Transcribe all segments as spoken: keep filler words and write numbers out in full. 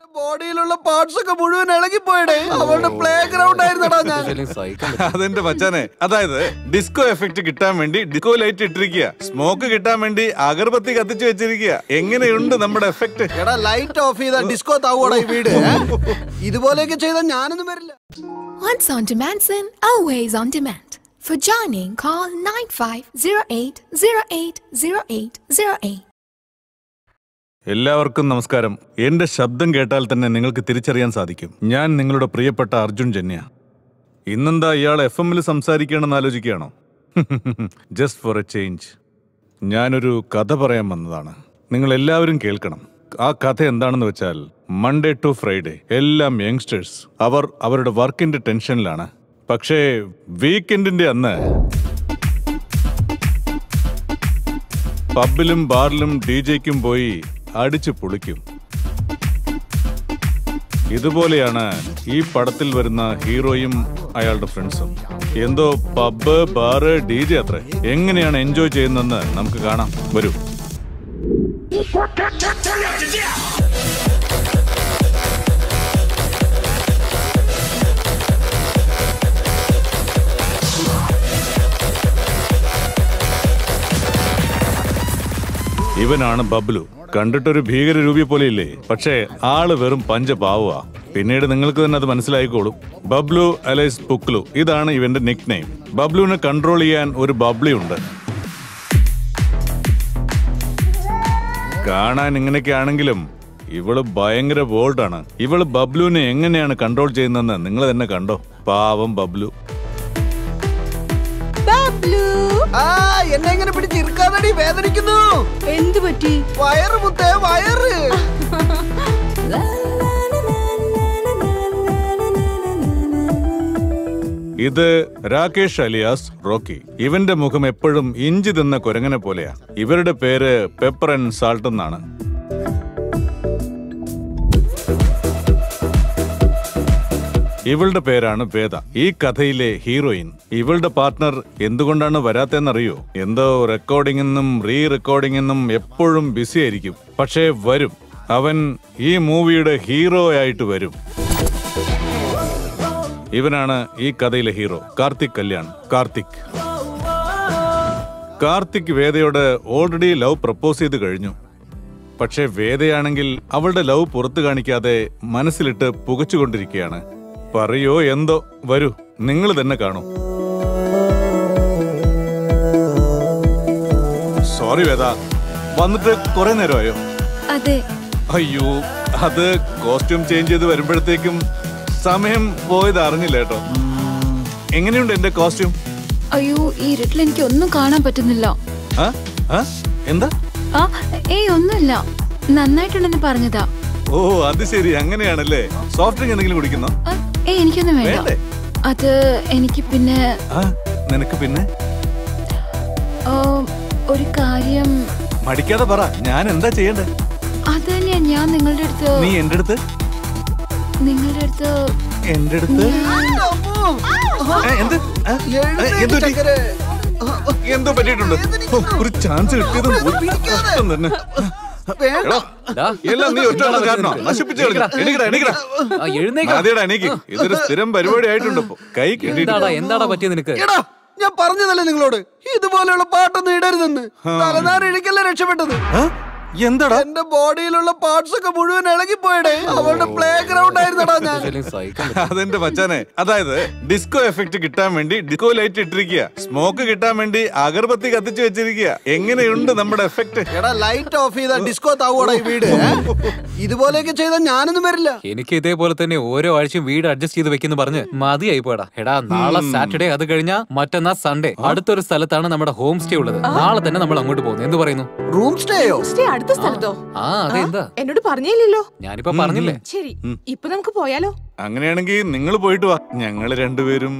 ബോഡിയിലുള്ള parts ഒക്കെ മുഴുവൻ ഇളകിപ്പോയിടേ. അവളുടെ പ്ലേ ഗ്രൗണ്ട് ആയിരുന്നടാ ഞാൻ. അതെന്റെ മച്ചാനെ, അതായത് ഡിസ്കോ എഫക്ട് കിട്ടാൻ വേണ്ടി ഡിസ്കോ ലൈറ്റ് ഇട്ടിരിക്കുക, സ്മോക്ക് കിട്ടാൻ വേണ്ടി അഗർബത്തി കത്തിച്ചു വെച്ചിരിക്കുക. എങ്ങനെയുണ്ട് നമ്മുടെ എഫക്ട്? എടാ ലൈറ്റ് ഓഫ് ചെയ്ത ഡിസ്കോ താവോടാ ഈ വീട്. ഇതുപോലെയൊക്കെ ചെയ്താൽ ഞാനൊന്നും വരില്ല. Once on demand, sin always on demand. For joining, call nine five zero eight zero eight zero eight zero eight. എല്ലാവർക്കും നമസ്കാരം. എന്റെ ശബ്ദം കേട്ടാൽ തന്നെ നിങ്ങൾക്ക് തിരിച്ചറിയാൻ സാധിക്കും, ഞാൻ നിങ്ങളുടെ പ്രിയപ്പെട്ട അർജുൻ ജന്യ. ഇന്നെന്താ ഇയാൾ എഫ് എമ്മിൽ സംസാരിക്കണമെന്ന് ആലോചിക്കുകയാണോ? Just for a change. ഞാനൊരു കഥ പറയാൻ വന്നതാണ്, നിങ്ങൾ എല്ലാവരും കേൾക്കണം. ആ കഥ എന്താണെന്ന് വെച്ചാൽ, മൺഡേ ടു ഫ്രൈഡേ എല്ലാം യങ്സ്റ്റേഴ്സ് അവർ അവരുടെ വർക്കിന്റെ ടെൻഷനിലാണ്. പക്ഷേ വീക്കെൻഡിന്റെ അന്ന് പബ്ബിലും ബാറിലും ഡി ജെക്കും പോയി അടിച്ചു പൊളിക്കും. ഇതുപോലെയാണ് ഈ പടത്തിൽ വരുന്ന ഹീറോയും അയാളുടെ ഫ്രണ്ട്സും. എന്തോ പബ്ബ് ബാറ് ഡി ജെ അത്ര എങ്ങനെയാണ് എൻജോയ് ചെയ്യുന്നതെന്ന് നമുക്ക് കാണാം. വരൂ. ഇവനാണ് ബബ്ലു. കണ്ടിട്ടൊരു ഭീകര രൂപി പോലെ ഇല്ലേ, പക്ഷേ ആള് വെറും പഞ്ചപാവുക. പിന്നീട് നിങ്ങൾക്ക് തന്നെ അത് മനസ്സിലായിക്കോളും. ബബ്ലു അലൈസ് പുക്ലു, ഇതാണ് ഇവന്റെ നിക് നെയിം. ബബ്ലുവിനെ കൺട്രോൾ ചെയ്യാൻ ഒരു ബബ്ലി ഉണ്ട്. കാണാൻ ഇങ്ങനെയൊക്കെ ആണെങ്കിലും ഇവള് ഭയങ്കര ബോൾഡാണ്. ഇവള് ബബ്ലുവിനെ എങ്ങനെയാണ് കൺട്രോൾ ചെയ്യുന്നതെന്ന് നിങ്ങൾ തന്നെ കണ്ടോ. പാവം ബബ്ലു. എന്നെ എങ്ങനെ പിടിച്ചിരിക്കാതടി, വേദനിക്കുന്നു. എന്ത് പറ്റി? വയറ് മുത്തേ, വയറ്. ഇത് രാകേഷ് അലിയാസ് റോക്കി. ഇവന്റെ മുഖം എപ്പോഴും ഇഞ്ചി തിന്ന കുരങ്ങനെ പോലെയാ. ഇവരുടെ പേര് പെപ്പർ ആൻഡ് സാൾട്ട് എന്നാണ്. ഇവളുടെ പേരാണ് വേദ, ഈ കഥയിലെ ഹീറോയിൻ. ഇവളുടെ പാർട്ട്ണർ എന്തുകൊണ്ടാണ് വരാത്തെന്നറിയോ? എന്തോ റെക്കോർഡിംഗെന്നും റീ റെക്കോർഡിംഗെന്നും എപ്പോഴും ബിസി ആയിരിക്കും. പക്ഷേ വരും. അവൻ ഈ മൂവിയുടെ ഹീറോ ആയിട്ട് വരും. ഇവനാണ് ഈ കഥയിലെ ഹീറോ, കാർത്തിക് കല്യാൺ. കാർത്തിക് കാർത്തിക് വേദയോട് ഓൾറെഡി ലവ് പ്രപ്പോസ് ചെയ്ത് കഴിഞ്ഞു. പക്ഷേ വേദയാണെങ്കിൽ അവളുടെ ലവ് പുറത്തു കാണിക്കാതെ മനസ്സിലിട്ട് പുകച്ചുകൊണ്ടിരിക്കുകയാണ്. പറയോ എന്തോ. വരൂ, നിങ്ങൾ തന്നെ കാണൂ. സോറി വേദ, വന്നിട്ട് കുറെ നേരമായോ? അതെ. അയ്യോ, അത് കോസ്റ്റ്യൂം ചേഞ്ച് ചെയ്ത് വരുമ്പോഴത്തേക്കും സമയം പോയത് അറിഞ്ഞില്ല കേട്ടോ. എങ്ങനെയുണ്ട് എന്റെ കോസ്റ്റ്യൂം? അയ്യോ, ഈ ഇരുട്ടിൽ എനിക്ക് ഒന്നും കാണാൻ പറ്റുന്നില്ല. എന്താ? ആ ഏയ് ഒന്നുമില്ല, നന്നായിട്ടുണ്ടെന്ന് പറഞ്ഞതാ. ഓ അത് ശരി, അങ്ങനെയാണല്ലേ. സോഫ്റ്റ് ഡ്രിങ്ക് എന്തെങ്കിലും കുടിക്കുന്നോ? ഏ എനിക്കൊന്നും വേണ്ട. അത് എനിക്ക് പിന്നെ നിനക്ക് പിന്നെ ഒരു കാര്യം. മടിക്കാതെ പറ, ഞാൻ എന്താ ചെയ്യണ്ടേ? അത് തന്നെയാ ഞാൻ നിങ്ങളുടെ അടുത്ത്. നീ എന്റെ അടുത്ത്? നിങ്ങളുടെ അടുത്ത് എന്റെ അടുത്ത് എന്തോ പറ്റിയിട്ടുണ്ട്. ഒരു ചാൻസ് കിട്ടിയതും തന്നെ. ഇതൊരു സ്ഥിരം പരിപാടി ആയിട്ടുണ്ട്. കൈ എന്താടാ പറ്റിയത് നിനക്ക്? ഞാൻ പറഞ്ഞതല്ലേ നിങ്ങളോട്, ഇതുപോലെയുള്ള പാട്ടൊന്നും ഇടരുതെന്ന്. തലനാർ ഇടിക്കല്ലേ രക്ഷപ്പെട്ടത്. എന്താടാ? എന്റെ ബോഡിയിലുള്ള പാർട്സ് ഒക്കെ മുഴുവൻ ഇളകിപ്പോയിടേ. അവളുടെ പ്ലേ ഗ്രൗണ്ട് ആയിരുന്നടാ ഞാൻ. അതെന്റെ മച്ചാനെ, അതായത് ഡിസ്കോ എഫക്ട് കിട്ടാൻ വേണ്ടി ഡിസ്കോ ലൈറ്റ് ഇട്ടിരിക്കുക, സ്മോക്ക് കിട്ടാൻ വേണ്ടി അഗർബത്തി കത്തിച്ചു വെച്ചിരിക്കുക. എങ്ങനെയുണ്ട് നമ്മുടെ എഫക്ട്? എടാ ലൈറ്റ് ഓഫ് ചെയ്ത ഡിസ്കോ താവോടാ ഈ വീട്. ഇതുപോലെയൊക്കെ ചെയ്താൽ ഞാനൊന്നും വരില്ല. എനിക്ക് ഇതേപോലെ തന്നെ ഓരോ ആഴ്ചയും വീട് അഡ്ജസ്റ്റ് ചെയ്ത് വെക്കുന്നു പറഞ്ഞ് മതിയായി പോടാ. എടാ നാളെ സാറ്റർഡേ, അത് കഴിഞ്ഞാ മറ്റന്നാ സൺഡേ. അടുത്തൊരു സ്ഥലത്താണ് നമ്മുടെ ഹോം സ്റ്റേ ഉള്ളത്. നാളെ തന്നെ നമ്മൾ അങ്ങോട്ട് പോകുന്നു. എന്ത് പറയുന്നു? റൂം സ്റ്റേയോ? അടുത്ത സ്ഥലത്തോ? ആ അതെന്താ? എന്നോട് പറഞ്ഞില്ലല്ലോ. ഞാനിപ്പോ പറഞ്ഞില്ലേ. ശരി, ഇപ്പൊ നമുക്ക് പോയാലോ? അങ്ങനെയാണെങ്കിൽ നിങ്ങൾ പോയിട്ട് വാ, ഞങ്ങള് രണ്ടുപേരും.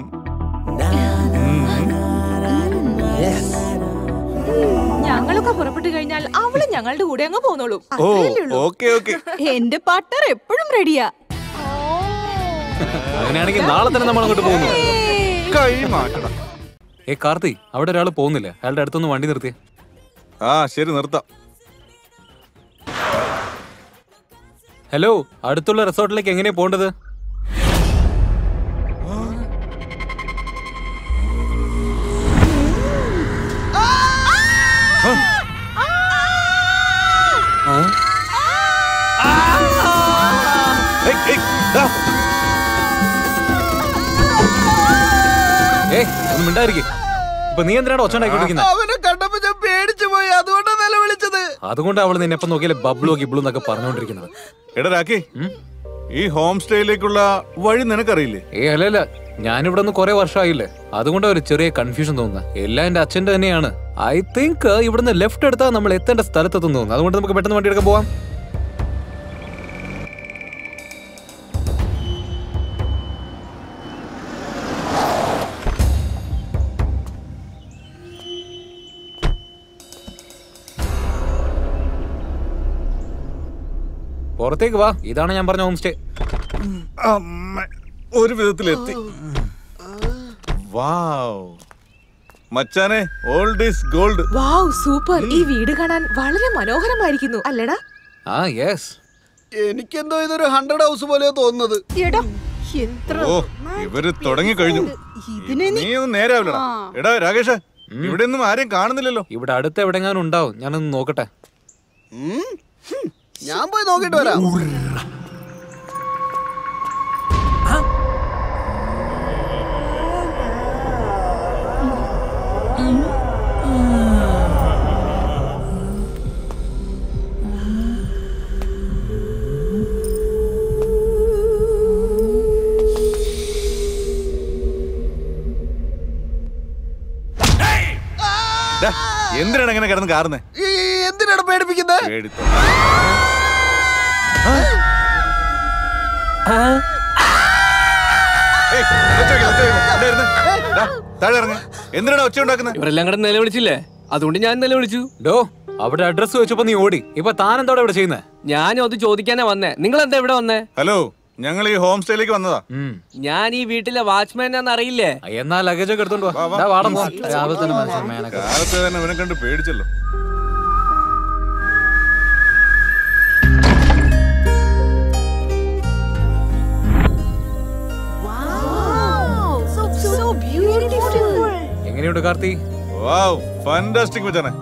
ഞങ്ങളൊക്കെ പുറപ്പെട്ടു കഴിഞ്ഞാൽ അവള് ഞങ്ങളുടെ കൂടെ അങ്ങ് പോന്നോളൂ. എന്റെ പാർട്ണർ എപ്പോഴും റെഡിയാ. അങ്ങനെയാണെങ്കിൽ നാളെ തന്നെ നമ്മൾ അങ്ങോട്ട് പോകുന്നു. കൈ മാറ്റണം. ഏ കാർത്തി, അവിടെ ഒരാൾ പോകുന്നില്ല, അയാളുടെ അടുത്തൊന്ന് വണ്ടി നിർത്തിയേ. ആ ശരി, നിർത്താം. ഹലോ, അടുത്തുള്ള റിസോർട്ടിലേക്ക് എങ്ങനെയാ പോണ്ടത്? മിണ്ടായിരിക്കും. ഇപ്പൊ നീ എന്തിനാണ് ഒച്ച ഉണ്ടാക്കിക്കൊണ്ടിരിക്കുന്നത്? അവനെ കണ്ടപ്പോ ഞാൻ പേടിച്ചു പോയി, അതുകൊണ്ടാണ് നിലവിളിച്ചത്. അതുകൊണ്ട് അവള് നിന്നെ എപ്പം നോക്കിയാലേ ബബ്ലു ഗിബ്ലു എന്നൊക്കെ പറഞ്ഞുകൊണ്ടിരിക്കുന്നത്. എടാ രാഖി, ഈ ഹോം സ്റ്റേയിലേക്കുള്ള വഴി നിനക്കറിയില്ലേ? ഏ അല്ലല്ല, ഞാനിവിടെ നിന്ന് കുറെ വർഷമായില്ലേ, അതുകൊണ്ട് ഒരു ചെറിയ കൺഫ്യൂഷൻ തോന്നുന്നത്. എല്ലാം എന്റെ അച്ഛന്റെ തന്നെയാണ്. ഐ തിങ്ക് ഇവിടുന്ന് ലെഫ്റ്റ് എടുത്താൽ നമ്മൾ എത്തേണ്ട സ്ഥലത്തെത്തുന്നു തോന്നുന്നു. അതുകൊണ്ട് നമുക്ക് പെട്ടെന്ന് വണ്ടി എടുക്കാൻ പോവാം. പുറത്തേക്ക് വാ, ഇതാണ് ഞാൻ പറഞ്ഞ ഹോം സ്റ്റേ. ഒരു വിധത്തിലെത്തി. വാവ് മച്ചാനെ, old is gold. Wow super. ഈ വീട് കാണാൻ വളരെ മനോഹരമായിരിക്കുന്നു അല്ലടാ? ആ യെസ്. എനിക്കെന്തോ ഇതൊരു ഹൺഡ്രഡ് ഹൗസ് പോലെ തോന്നുന്നത്. എടാ എത്ര ഓ, ഇവര് തുടങ്ങി കഴിഞ്ഞു. നീ ഒന്നും നേരാവില്ലടാ. എടാ രാകേഷ്, ഇവിടെ ഒന്നും ആരെയും കാണുന്നില്ലല്ലോ. ഇവിടെ അടുത്ത് എവിടെങ്ങാനും ഉണ്ടാവും, ഞാനൊന്ന് നോക്കട്ടെ. ഞാൻ പോയി നോക്കിട്ട് വരാം. എന്തിനാണ് അങ്ങനെ കിടന്ന് കാറുന്നേ? എന്തിനാണ് പേടിപ്പിക്കുന്നത്? എന്തിനാണ് ഒച്ച ഉണ്ടാക്കുന്നത്? ഇവരെല്ലാം കൂടെ നിലവിളിച്ചില്ലേ, അതുകൊണ്ട് ഞാൻ നിലവിളിച്ചു. ഡോ, അവിടെ അഡ്രസ് വെച്ചപ്പോ നീ ഓടി. ഇപ്പൊ താൻ എന്താ ഇവിടെ ചെയ്യുന്നത്? ഞാനും അത് ചോദിക്കാനാ വന്നേ. നിങ്ങൾ എന്താ ഇവിടെ വന്നേ? ഹലോ, ഞങ്ങൾ ഈ ഹോം സ്റ്റേയിലേക്ക് വന്നതാ. ഞാൻ ഈ വീട്ടിലെ വാച്ച്മാൻ ആണെന്ന് അറിയില്ലേ? എന്നാ ലഗേജ് ഒക്കെ എടുത്തോണ്ട് വാ. രാവിലെ തന്നെ മനുഷ്യൻ മേനൊക്കെ. കാലത്ത് തന്നെ ഇവനെ കണ്ട് പേടിച്ചല്ലോ. എങ്ങനെയുണ്ട് കാർത്തി? വാവ് ഫാന്റാസ്റ്റിക് മച്ചാനെ.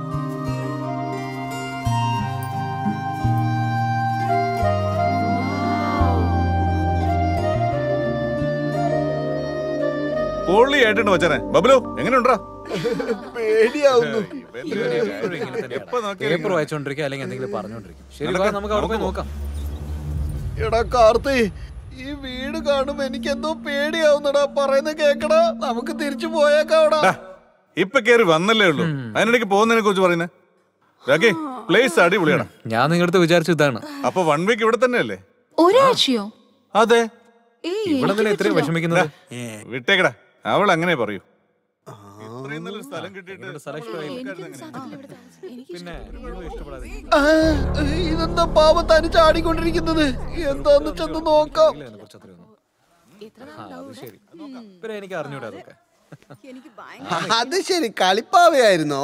പൊള്ളിയായിട്ടുണ്ട് മച്ചാനെ. ബബ്ലു എങ്ങനെയുണ്ടാ? പേടിയാവുന്നു. പേപ്പർ വായിച്ചോണ്ടിരിക്കുക അല്ലെങ്കിൽ എന്തെങ്കിലും പറഞ്ഞോണ്ടിരിക്കും. ശരി, നമുക്ക് അവിടെ പോയി നോക്കാം. എടാ കാർത്തി, ഈ വീട് കാണുമ്പോ എനിക്ക് എന്തോ പേടിയാവുന്നടാ. പറയുന്നത് കേക്കടാ, നമുക്ക് തിരിച്ചു പോയേക്കാവടാ. ഇപ്പൊ കേറി വന്നല്ലേ ഉള്ളൂ, അതിനിടയ്ക്ക് പോകുന്നതിനെ കുറിച്ച് പറയുന്നേ. പ്ലേസ് അടിപൊളിയാണ്. ഞാൻ നിങ്ങളുടെ വിചാരിച്ചു ഇതാണ്. അപ്പൊ വൺ വീക്ക് ഇവിടെ തന്നെയല്ലേ? ഒരാഴ്ചയോ? അതെ. ഇവിടെ തന്നെ എത്രയും വിഷമിക്കുന്നത്? വിട്ടേക്കടാ, അവൾ അങ്ങനെ പറയൂ. ഇത്രയും നല്ലൊരു സ്ഥലം കിട്ടിയിട്ട് പിന്നെ ഇതെന്താ പാവം തനി ചാടിക്കൊണ്ടിരിക്കുന്നത്? എന്താന്ന് ചെന്ന് നോക്കാം. പിന്നെ എനിക്ക് അറിഞ്ഞൂടാ അതൊക്കെ. അത് ശരി, കളിപ്പാവയായിരുന്നോ?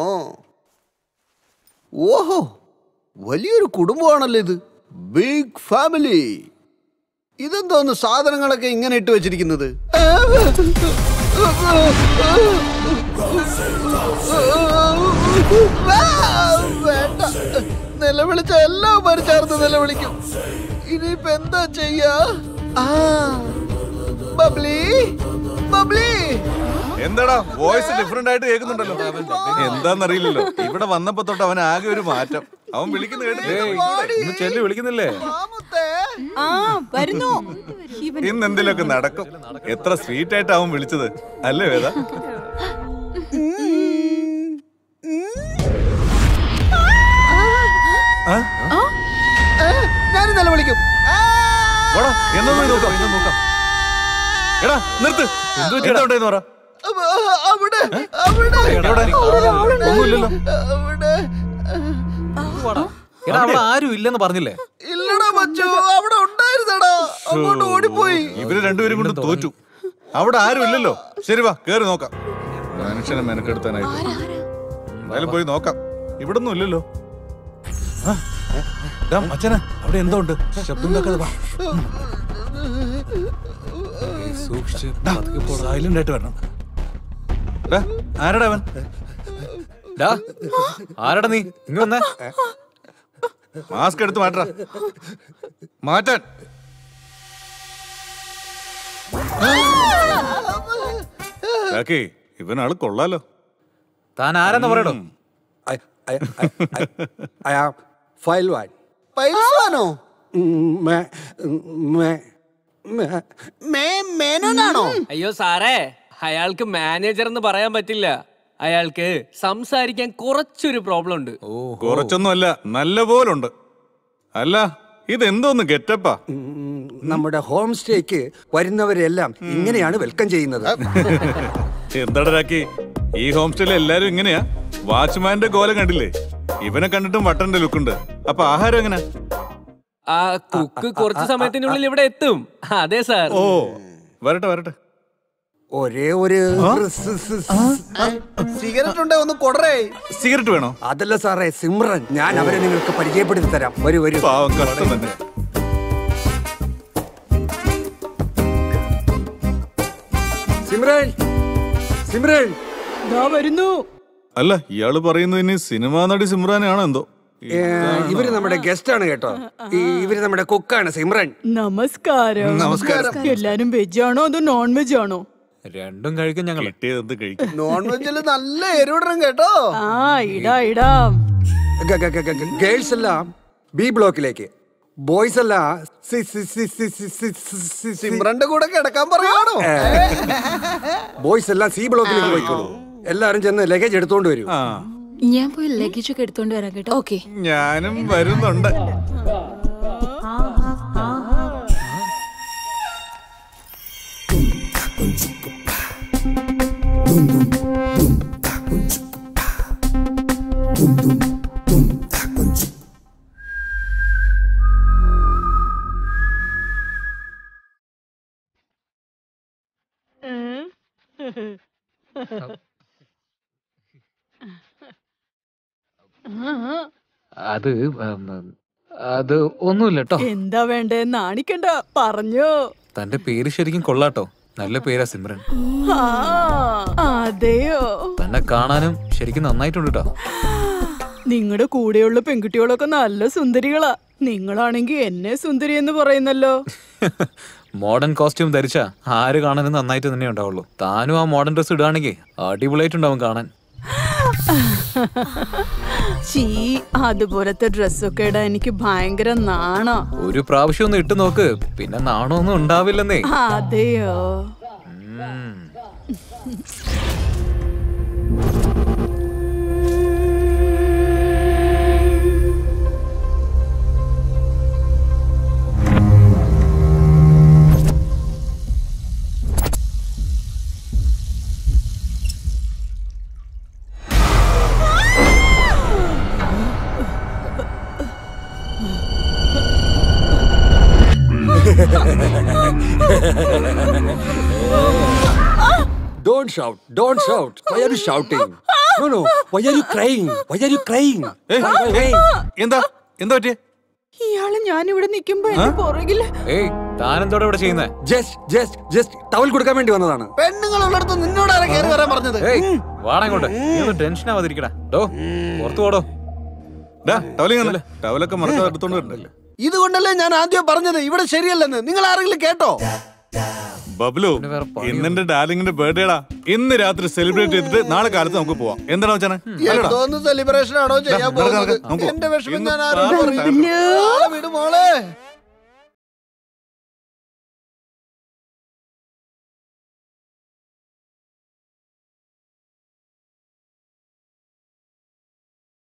ഓഹോ, വലിയൊരു കുടുംബമാണല്ലോ ഇത്. Big family. ഇതെന്തോന്ന് സാധനങ്ങളൊക്കെ ഇങ്ങനെ ഇട്ട് വെച്ചിരിക്കുന്നത്? വേണ്ട, നിലവിളിച്ച എല്ലാവരും ചേർത്ത് നിലവിളിക്കും. ഇനിയിപ്പോ എന്താ ചെയ്യാ? ബബ്ലി, ബബ്ലി, എന്താടാ വോയിസ് ഡിഫറെന്റ് ആയിട്ട് കേൾക്കുന്നുണ്ടല്ലോ? എന്താന്നറിയില്ലല്ലോ. ഇവിടെ വന്നപ്പോ തൊട്ട് അവൻ ആകെ ഒരു മാറ്റം. അവൻ വിളിക്കുന്ന കേട്ടില്ലേ? ചെല്ലി വിളിക്കുന്നില്ലേ? ഇന്ന് എന്തെങ്കിലുമൊക്കെ നടക്കും. എത്ര സ്വീറ്റ് ആയിട്ട് അവൻ വിളിച്ചത് അല്ലേ വേദ? ഞാൻ നിലവിളിക്കും. എന്നാ നോക്കാം നോക്കാം. എടാ നിർത്ത്. എന്തുണ്ടായെന്ന് പറ. അവിടെ അവിടെ ഒന്നുമില്ലല്ലോ. അവിടെ ആരും ഇല്ലെന്ന് പറഞ്ഞില്ലേ? ഇല്ലടാ മച്ചു, അവിടെ ഉണ്ടായിരുന്നടാ, അങ്ങോട്ട് ഓടിപ്പോയി. ഇവര് രണ്ടുപേരും കൊണ്ട് തോറ്റു. അവിടെ ആരും ഇല്ലല്ലോ. ശരി വാ, കേറി നോക്കാം. മനുഷ്യനെ മെനക്കെടുത്താനായിട്ട് എന്തായാലും പോയി നോക്കാം. ഇവിടെ ഒന്നും ഇല്ലല്ലോ. അച്ഛന അവിടെ എന്തോ ഉണ്ട്, ശബ്ദം ഉണ്ടാക്കാതെ വാ. സൂക്ഷിച്ച് സൈലന്റ് ആയിട്ട് വരണം. ആരടാ അവൻ? ആരടാ നീ? ഇങ്ങ് വന്നേ. മാസ്ക് എടുത്ത് മാറ്റാ, മാറ്റാൻ. ഇവനാള് കൊള്ളാലോ. താൻ ആരെന്ന് പറയടോ? പൈൽവാനോ? മേനോനാണോ? അയ്യോ സാറേ, അയാൾക്ക് മാനേജർ എന്ന് പറയാൻ പറ്റില്ല. അയാൾക്ക് സംസാരിക്കാൻ കുറച്ചൊരു പ്രോബ്ലം ഉണ്ട്. കുറച്ചൊന്നും അല്ല, നല്ല പോലുണ്ട്. അല്ല ഇതെന്തോന്ന് ഗെറ്റപ്പാ? നമ്മുടെ ഹോം സ്റ്റേക്ക് വരുന്നവരെല്ലാം ഇങ്ങനെയാണ് വെൽക്കം ചെയ്യുന്നത്. എന്താടാക്കി, ഈ ഹോം സ്റ്റേയിൽ എല്ലാരും ഇങ്ങനെയാ? വാച്ച്മാന്റെ കോലം കണ്ടില്ലേ? ഇവനെ കണ്ടിട്ടും വട്ടന്റെ ലുക്കുണ്ട്. അപ്പൊ ആഹാരം എങ്ങനെ? ആ കുക്ക് കുറച്ച് സമയത്തിനുള്ളിൽ ഇവിടെ എത്തും. അതെ സാർ. ഓ വരട്ടെ വരട്ടെ. ഒരേ ഒരു സിഗരറ്റ് ഉണ്ടേ, ഒന്ന് കൊടറേ. സിഗരറ്റ് വേണോ? അതല്ല സാറേ, സിമ്രൻ. ഞാൻ അവരെ നിങ്ങൾക്ക് പരിചയപ്പെടുത്തി തരാം. വരൂ വരൂ. പാവം, കഷ്ടം തന്നെ. സിമ്രൻ, സിമ്രൻ വരുന്നു. അല്ല ഇയാള് പറയുന്നത് ഇനി സിനിമാ നടി സിമ്രാനാണോ എന്തോ? ഇവര് നമ്മുടെ ഗസ്റ്റ് ആണ് കേട്ടോ. ഇവര് നമ്മുടെ കുക്കാണ് സിമ്രൻ. നമസ്കാരം. നമസ്കാരം. എല്ലാരും വെജ് ആണോ അതോ നോൺ വെജ് ആണോ? രണ്ടും കഴിക്കും ഞങ്ങൾ. കിട്ടിയത് കഴിക്കും. നോൺ വെജില് നല്ല എരിവിടണം കേട്ടോ. ആ ഇടാ ഇടാം. ഗേൾസ് എല്ലാം ബി ബ്ലോക്കിലേക്ക്, ബോയ്സ് എല്ലാം സിമ്രന്റെ കൂടെ കിടക്കാൻ പറയാണോ? ബോയ്സ് എല്ലാം സി ബ്ലോക്കിലേക്ക് പോയിക്കോളൂ. എല്ലാരും ചെന്ന് ലഗേജ് എടുത്തോണ്ട് വരൂ. ഞാൻ പോയി ലഗേജ് ഒക്കെ എടുത്തോണ്ട് വരാം കേട്ടോ. ഓക്കെ, ഞാനും വരുന്നുണ്ട്. അത് അത് ഒന്നുമില്ല കേട്ടോ. എന്താ വേണ്ടേ? നാണിക്കണ്ട, പറഞ്ഞോ. തന്റെ പേര് ശരിക്കും കൊള്ളാട്ടോ. നല്ല പേരാ സിമ്രൻ. ആ, അതെയോ? തന്നെ കാണാനും ശരിക്കും നന്നായിട്ടുണ്ട് കേട്ടോ. നിങ്ങളുടെ കൂടെയുള്ള പെൺകുട്ടികളൊക്കെ നല്ല സുന്ദരികളാ. നിങ്ങളാണെങ്കി എന്നെ സുന്ദരി എന്ന് പറയുന്നല്ലോ. മോഡേൺ കോസ്റ്റ്യൂം ധരിച്ച ആര് കാണാനും നന്നായിട്ട് തന്നെ ഉണ്ടാവുള്ളൂ. താനും ആ മോഡേൺ ഡ്രസ് ഇടുകയാണെങ്കിൽ അടിപൊളിയായിട്ടുണ്ടാവും കാണാൻ. ചീ, അതുപോലത്തെ ഡ്രസ്സൊക്കെ ഇടാൻ എനിക്ക് ഭയങ്കര നാണോ. ഒരു പ്രാവശ്യം ഒന്ന് ഇട്ട് നോക്ക്, പിന്നെ നാണമൊന്നും ഉണ്ടാവില്ലെന്നേ. അതെയോ? Don't shout, don't shout. Why are you shouting? No, no. Why are you crying? Why are you crying? എന്താ എന്താ പറ്റിയേ? ഇയാള് ഞാനിവിടെ നിക്കുമ്പോ എന്റെ പുറകില്. ഏയ്, താനെന്തോടെ ഇവിടെ ചെയ്യുന്നേ? ജസ്റ്റ് ജസ്റ്റ് ജസ്റ്റ് ടവൽ കൊടുക്കാൻ വേണ്ടി വന്നതാണ്. പെണ്ണുങ്ങളുള്ളടത്ത് നിന്നോട് ആരാ കയറി വരാൻ പറഞ്ഞത്? വാടങ്ങോട്ട്, ടെൻഷൻ ആവാതിരിക്കടാ. ഡോ പുറത്തു പോടോ. ടവലൊക്കെ മറക്കാതെ എടുത്തോണ്ട് വരണ്ടല്ലേ? ഇതുകൊണ്ടല്ലേ ഞാൻ ആദ്യം പറഞ്ഞത് ഇവിടെ ശരിയല്ലെന്ന്. നിങ്ങൾ ആരെങ്കിലും കേട്ടോ? ബബ്ലു, ഇന്നെന്റെ ഡാർലിങ്ങിന്റെ ബർത്ത്ഡേടാ. ഇന്ന് രാത്രി സെലിബ്രേറ്റ് ചെയ്തിട്ട് നാളെ കാലത്ത് നമുക്ക് പോവാം. എന്താണോ വെച്ചാണ്? എന്തോന്ന് സെലിബ്രേഷൻ ആണോ ചെയ്യാൻ പോകുന്നത്? എന്റെ വിഷമം ഞാൻ ആരോട് പറയും? വിട് മോളെ.